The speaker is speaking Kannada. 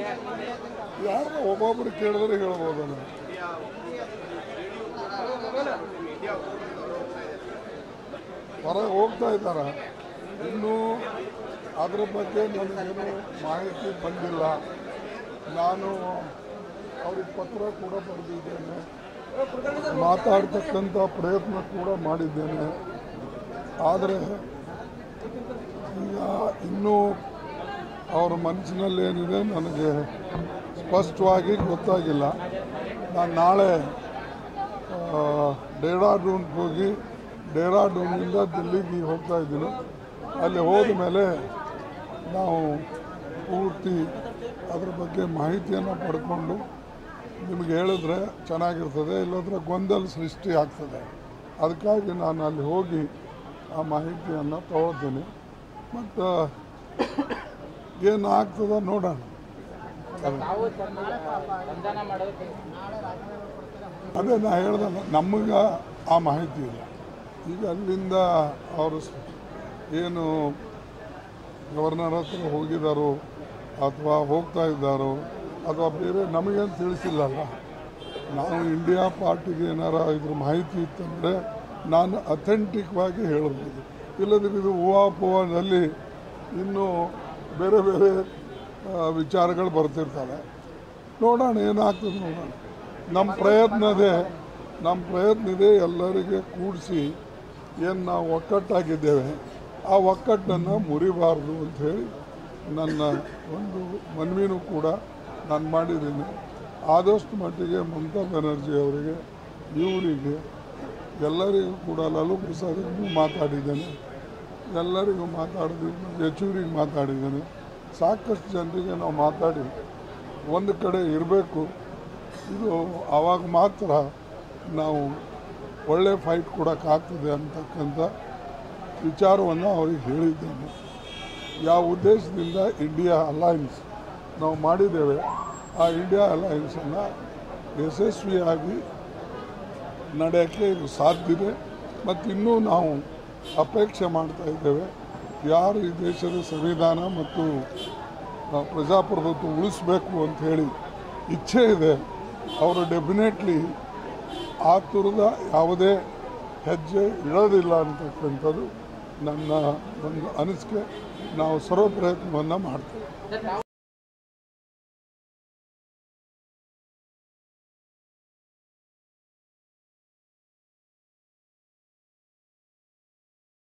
ಯಾರು ಒಬ್ಬೊಬ್ರು ಕೇಳಿದ್ರೆ ಹೇಳ್ಬೋದಲ್ಲ. ಹೊರಗೆ ಹೋಗ್ತಾ ಇದ್ದಾರೆ. ಇನ್ನೂ ಅದ್ರ ಬಗ್ಗೆ ನನಗೇನು ಮಾಹಿತಿ ಬಂದಿಲ್ಲ. ನಾನು ಅವ್ರಿಗೆ ಪತ್ರ ಕೂಡ ಬರೆದಿದ್ದೇನೆ, ಮಾತಾಡ್ತಕ್ಕಂಥ ಪ್ರಯತ್ನ ಕೂಡ ಮಾಡಿದ್ದೇನೆ. ಆದರೆ ಈಗ ಇನ್ನೂ ಅವರ ಮನಸ್ಸಿನಲ್ಲಿ ಏನಿದೆ ನನಗೆ ಸ್ಪಷ್ಟವಾಗಿ ಗೊತ್ತಾಗಿಲ್ಲ. ನಾನು ನಾಳೆ ಡೆಹ್ರಾಡೂನ್ಗೆ ಹೋಗಿ ಡೆಹ್ರಾಡೂನಿಂದ ದಿಲ್ಲಿಗೆ ಹೋಗ್ತಾ ಇದ್ದೀನಿ. ಅಲ್ಲಿ ಹೋದ ಮೇಲೆ ನಾವು ಪೂರ್ತಿ ಅದ್ರ ಬಗ್ಗೆ ಮಾಹಿತಿಯನ್ನು ಪಡ್ಕೊಂಡು ನಿಮಗೆ ಹೇಳಿದ್ರೆ ಚೆನ್ನಾಗಿರ್ತದೆ, ಇಲ್ಲದ್ರೆ ಗೊಂದಲ ಸೃಷ್ಟಿ ಆಗ್ತದೆ. ಅದಕ್ಕಾಗಿ ನಾನು ಅಲ್ಲಿ ಹೋಗಿ ಆ ಮಾಹಿತಿಯನ್ನು ತಗೊಳ್ತೀನಿ. ಮತ್ತು ಏನಾಗ್ತದೆ ನೋಡೋಣ. ಅದೇ ನಾ ಹೇಳ್ದಲ್ಲ, ನಮಗೆ ಆ ಮಾಹಿತಿ ಇಲ್ಲ. ಈಗ ಅಲ್ಲಿಂದ ಅವರು ಏನು ಗವರ್ನರ್ ಹತ್ರ ಹೋಗಿದ್ದಾರೋ ಅಥವಾ ಹೋಗ್ತಾ ಇದ್ದಾರೋ ಅಥವಾ ಬೇರೆ ನಮಗೇನು ತಿಳಿಸಿಲ್ಲಲ್ಲ. ನಾವು ಇಂಡಿಯಾ ಪಾರ್ಟಿಗೆ ಏನಾರ ಇದ್ರ ಮಾಹಿತಿ ಇತ್ತಂದರೆ ನಾನು ಅಥೆಂಟಿಕ್ವಾಗಿ ಹೇಳ್ಬೋದು. ಇಲ್ಲದ್ರೆ ಇದು ಊಹಾಪೋಹದಲ್ಲಿ ಇನ್ನೂ ಬೇರೆ ಬೇರೆ ವಿಚಾರಗಳು ಬರ್ತಿರ್ತಾರೆ. ನೋಡೋಣ ಏನಾಗ್ತದೆ ನೋಡೋಣ. ನಮ್ಮ ಪ್ರಯತ್ನ ಇದೆ ಎಲ್ಲರಿಗೆ ಕೂಡಿಸಿ ಏನು ನಾವು ಒಕ್ಕಟ್ಟಾಗಿದ್ದೇವೆ ಆ ಒಕ್ಕಟ್ಟನ್ನು ಮುರಿಬಾರ್ದು ಅಂಥೇಳಿ ನನ್ನ ಒಂದು ಮನವಿನೂ ಕೂಡ ನಾನು ಮಾಡಿದ್ದೀನಿ. ಆದಷ್ಟು ಮಟ್ಟಿಗೆ ಮಮತಾ ಬ್ಯಾನರ್ಜಿ ಅವರಿಗೆ, ಇವರಿಗೆ ಎಲ್ಲರಿಗೂ ಕೂಡ ಲಾಲು ಪ್ರಸಾದ್ಗೂ ಮಾತಾಡಿದ್ದೇನೆ, ಎಲ್ಲರಿಗೂ ಮಾತಾಡಿದ್ದೀನಿ, ಯೆಚೂರಿಗೆ ಮಾತಾಡಿದ್ದೇನೆ. ಸಾಕಷ್ಟು ಜನರಿಗೆ ನಾವು ಮಾತಾಡಿ ಒಂದು ಕಡೆ ಇರಬೇಕು. ಇದು ಆವಾಗ ಮಾತ್ರ ನಾವು ಒಳ್ಳೆ ಫೈಟ್ ಕೊಡೋಕ್ಕಾಗ್ತದೆ ಅಂತಕ್ಕಂಥ ವಿಚಾರವನ್ನು ಅವ್ರಿಗೆ ಹೇಳಿದ್ದೇನೆ. ಯಾವ ಉದ್ದೇಶದಿಂದ ಇಂಡಿಯಾ ಅಲಯನ್ಸ್ ನಾವು ಮಾಡಿದ್ದೇವೆ ಆ ಇಂಡಿಯಾ ಅಲಯನ್ಸನ್ನು ಯಶಸ್ವಿಯಾಗಿ ನಡೆಯೋಕ್ಕೆ ಇದು ಸಾಧ್ಯತೆ. ಮತ್ತು ಇನ್ನೂ ನಾವು ಅಪೇಕ್ಷೆ ಮಾಡ್ತಾ ಇದ್ದೇವೆ, ಯಾರು ಈ ದೇಶದ ಸಂವಿಧಾನ ಮತ್ತು ಪ್ರಜಾಪ್ರಭುತ್ವ ಉಳಿಸಬೇಕು ಅಂಥೇಳಿ ಇಚ್ಛೆ ಇದೆ ಅವರು ಡೆಫಿನೆಟ್ಲಿ ಆ ಥರದ ಯಾವುದೇ ಹೆಜ್ಜೆ ಇಡೋದಿಲ್ಲ ಅಂತಕ್ಕಂಥದ್ದು ನನ್ನ ಒಂದು ಅನಿಸಿಕೆ. ನಾವು ಸರ್ವ ಪ್ರಯತ್ನವನ್ನು ಮಾಡ್ತೇವೆ.